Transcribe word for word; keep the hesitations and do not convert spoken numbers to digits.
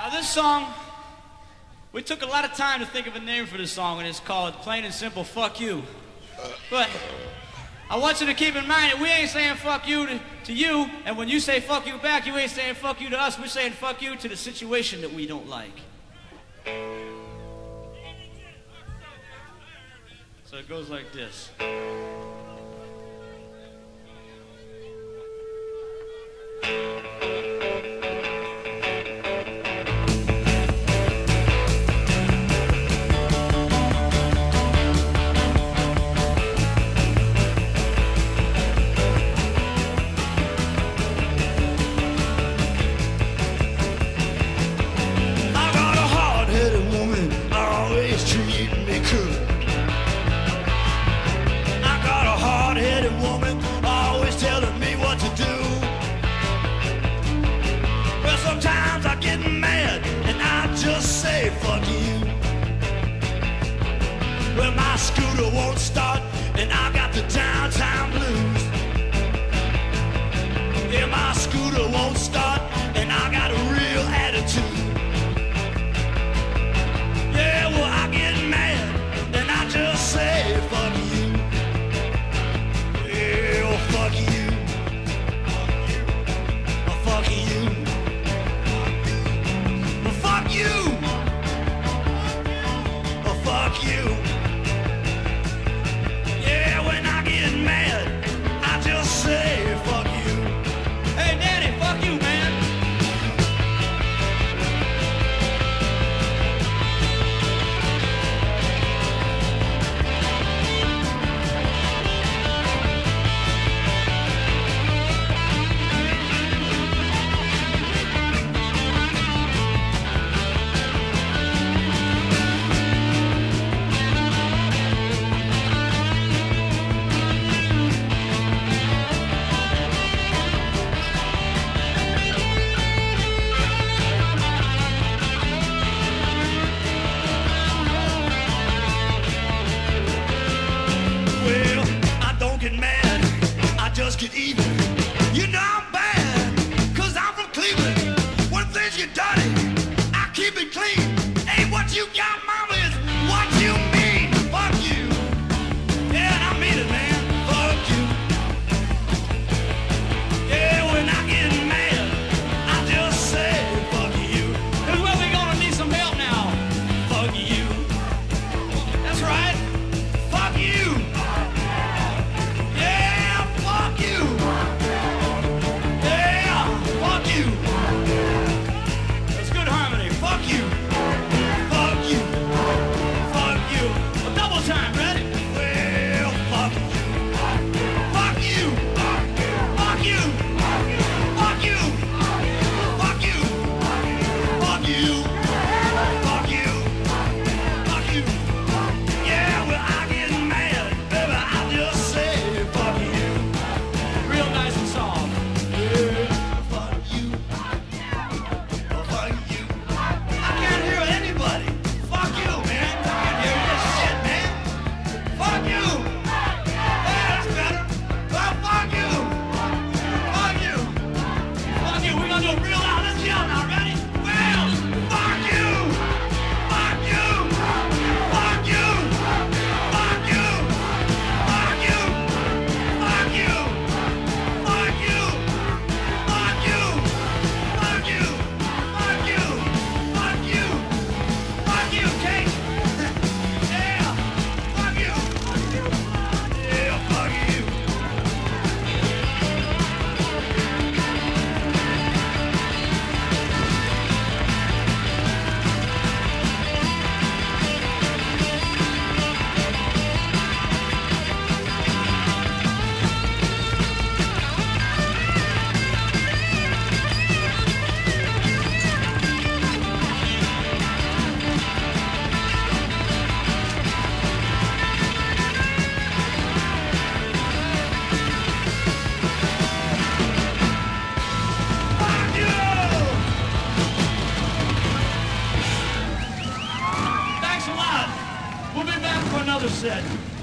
Now this song, we took a lot of time to think of a name for this song, and it's called Plain and Simple Fuck You. But I want you to keep in mind that we ain't saying fuck you to, to you, and when you say fuck you back, you ain't saying fuck you to us. We're saying fuck you to the situation that we don't like. So it goes like this. Fuck you. Well, my scooter won't start, and I got the downtown blues. Yeah, my scooter won't start, and I got a real attitude. Yeah, well, I get mad, and I just say fuck you. Yeah, well, fuck you. Fuck you. Well, fuck you. Fuck you. Yeah, when I get mad, I just say fuck you. Hey, Daddy, fuck you, man. Just get even. You know I'm bad, cause I'm from Cleveland. When things get dirty, I keep it clean. Ain't what you got, mama, is what you mean. Fuck you. Yeah, I mean it, man. Fuck you. Yeah, when I get mad, I just say fuck you. Cause well, we gonna need some help now. Fuck you. That's right. Fuck you. Fuck you! Yeah! Fuck you! That's good harmony. Fuck you! Fuck you! Fuck you! A double time, ready? Well, fuck you! Fuck you! Fuck you! Fuck you! Fuck you! Fuck you! Fuck you! Fuck you! Fuck you! Yeah, well, I get mad, baby, I just say fuck you. Real nice and soft. Yeah, fuck you. Fuck you. I can't hear anybody. Fuck you, man. I can't hear this shit, man. Fuck you. Yeah, that's better. Well, fuck you. Fuck you. Fuck you. We're gonna do it real loud. Let's yell now. Ready? Well, fuck you. Fuck you. Fuck you. Fuck you. Fuck you. Fuck you. Fuck you! Fuck you! Fuck you! Fuck you! Fuck you! Fuck you, Kate! Yeah! Fuck you! Fuck you! Yeah, fuck you! Thanks a lot. We'll be back for another set.